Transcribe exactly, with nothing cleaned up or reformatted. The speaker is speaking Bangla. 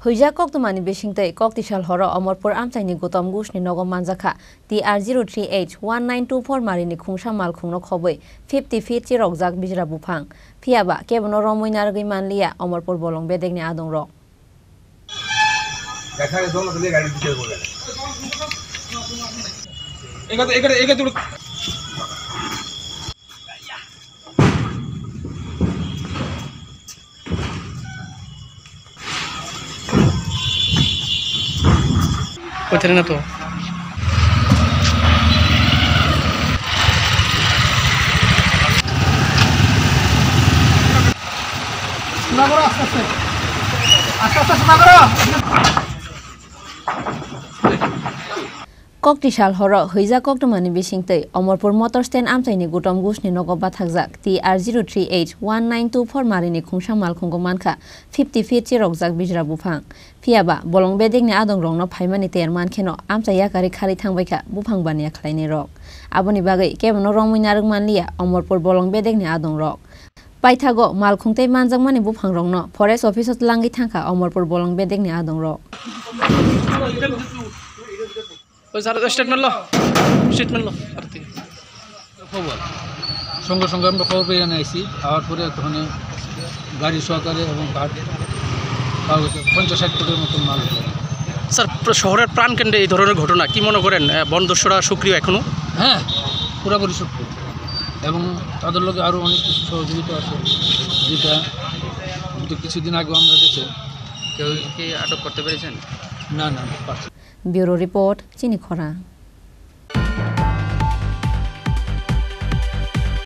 Hoijak Koktwma Bisingtwi Koktisal horo Amarpur Amchaini Goutam Nogo Manjakha T R zero three H one nine two four Marini Khongsa Malkhungno Khobwi fifty feet Chirokjak Bijra buphang Phiya ba Kebono Romwi Naruk Manliya Amarpur Bolong Bedekni Adongrok Kotere na to. Sunagoro aste aste. Aste aste sunagoro. Koktisal horo Hoijak Koktwma Bisingtwi Amarpur motor stand Amchaini Goutam Nogo Manjakha T R zero three H one nine two four Marini Khongsa Malkhungno Khobwi fifty feet Chirokjak Bijra buphang Phiya ba Bolong Bedekni Adongrok no phaimani terman kheno Amchaya kari khari thangbaika buphang bania khlaini rok aboni bagai Kebono Romwi Naruk Manliya Amarpur Bolong Bedekni Adongrok Paithago Malkhungtei manjakmani buphang rokno forest office langi thangka Amarpur Bolong Bedekni Adongrok statement লো স্টেটমেন্ট লো খবর সঙ্গে সঙ্গে আমরা খবর পেয়ে আনাইছি আওয়ার পরে ওখানে গাড়ি সহকারে এবং কাঠ পঞ্চাশ ষাট কোটির মতো মাল স্যার শহরের প্রাণকেন্দ্রে এই ধরনের ঘটনা কি মনে করেন বন দস্যুরা সক্রিয় এখনো হ্যাঁ পুরোপুরি সক্রিয় এবং তাদের লোকে আরও অনেক কিছু সহযোগিতা আছে যেটা কিছুদিন আগে আমরা দেখে কেউ কি আটক করতে পেরেছেন না না পারছি Bureau Report, Chini Khora.